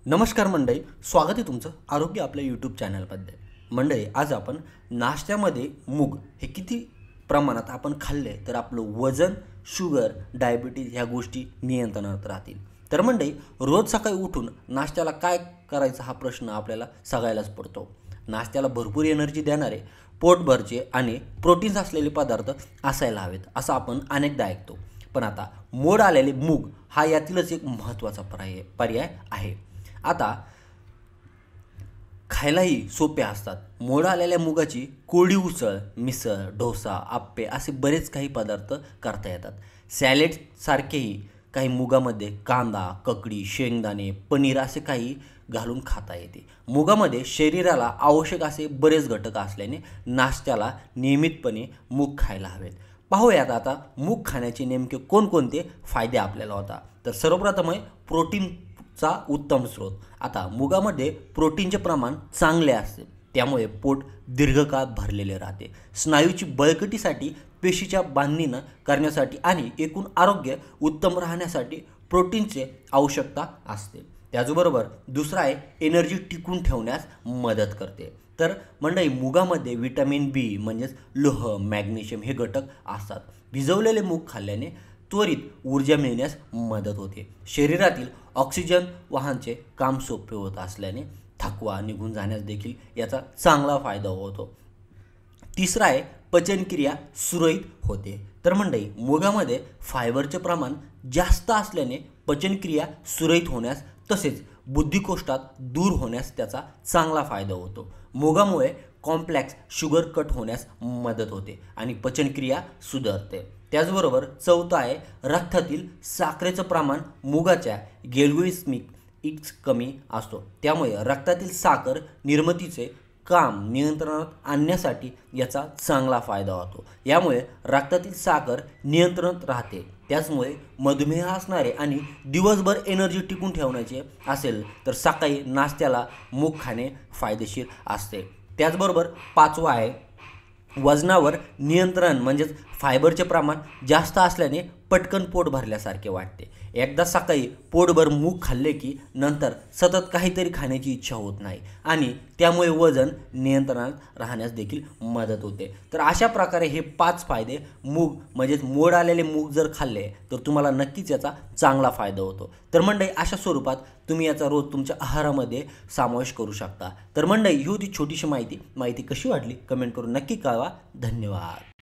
नमस्कार मंडळी, स्वागत आहे तुमचं आरोग्य आपल्या यूट्यूब चॅनलमध्ये। मंडळी, आज आपण नाश्त्यामध्ये मूग हे किती प्रमाणात आपण खाल्ले तर आपलं वजन, शुगर, डायबिटीज ह्या गोष्टी नियंत्रणात राहतील। तर मंडळी, रोज सकाळी उठून नाश्त्याला काय करायचं हा प्रश्न आपल्याला सगळ्यालाच पडतो। नाश्त्याला भरपूर एनर्जी देणारे, पोटभरचे आणि प्रोटीन्स असलेले पदार्थ असायला हवेत असं आपण अनेकदा ऐकतो। पण आता मोड आलेले मूग हा यातीलच एक महत्त्वाचा पर्याय आहे। आता खायलाही सोपे असतात। मोड आलेल्या मुगाची कोरडी उसळ, मिसळ, डोसा, आप्पे असे बरेच काही पदार्थ करता येतात। सॅलेड सारखेही काही मुगामध्ये कांदा, ककडी, शेंगदाणे, पनीर असे काही घालून खाता येते। मुगामध्ये शरीराला आवश्यक असे बरेच घटक असल्याने नाश्त्याला नियमितपणे मूग खायला हवेत। पाहूयात आता मूग खाण्याचे नेमके कोणकोणते फायदे आपल्याला होतात। तर सर्वप्रथम आहे प्रोटीनचा उत्तम स्रोत। आता मुगामध्ये प्रोटीनचे प्रमाण चांगले असते, त्यामुळे पोट दीर्घकाळ भरलेले राहते। स्नायूची बळकटीसाठी, पेशीच्या बांधणीनं करण्यासाठी आणि एकूण आरोग्य उत्तम राहण्यासाठी प्रोटीनची आवश्यकता असते। त्याचबरोबर दुसरा आहे एनर्जी टिकून ठेवण्यास मदत करते। तर मंडळी, मुगामध्ये विटॅमिन बी म्हणजेच लोह, मॅग्नेशियम हे घटक असतात। भिजवलेले मूग खाल्ल्याने त्वरित ऊर्जा मिळण्यास मदत होते। शरीरातील ऑक्सिजन वाहनाचे काम सोपे होत असल्याने थकवा निघून जाण्यास देखील याचा चांगला फायदा होतो। तिसरा आहे पचनक्रिया सुरळीत होते। तर मंडळी, मुगामध्ये फायबरचे प्रमाण जास्त असल्याने पचनक्रिया सुरळीत होण्यास तसेच बुद्धिकोष्ठात दूर होण्यास त्याचा चांगला फायदा होतो। मुगामुळे कॉम्प्लेक्स शुगर कट होण्यास मदत होते आणि पचनक्रिया सुधारते। त्याचबरोबर चौथा आहे रक्तातील साखरेचं प्रमाण मुगाच्या ग्लुकोमिक इंडेक्स कमी असतो, त्यामुळे रक्तातील साखर निर्मितीचे काम नियंत्रणात आणण्यासाठी याचा चांगला फायदा होतो। यामुळे रक्तातील साखर नियंत्रणात राहते। त्याचमुळे मधुमेह असणारे आणि दिवसभर एनर्जी टिकून ठेवण्याचे असेल तर सकाळी नाश्त्याला मूग खाणे फायदेशीर असते। त्याचबरोबर पाचवा आहे वजनावर नियंत्रण म्हणजेच फायबरचे प्रमाण जास्त असल्याने पटकन पोट भरल्यासारखे वाटते। एकदा सकाळी पोटभर मूग खाल्ले की नंतर सतत काहीतरी खाण्याची इच्छा होत नाही आणि त्यामुळे वजन नियंत्रणात राहण्यास देखील मदत होते। तर अशा प्रकारे हे 5 फायदे मूग म्हणजेच मोड आलेले मूग जर खाल्ले तर तुम्हाला नक्कीच याचा चांगला फायदा होतो। तर मंडळी, अशा स्वरूपात तुम्ही याचा रोज तुमच्या आहारामध्ये समावेश करू शकता। तर मंडळी, ही होती छोटीशी माहिती कशी वाटली कमेंट करून नक्की कळवा। धन्यवाद।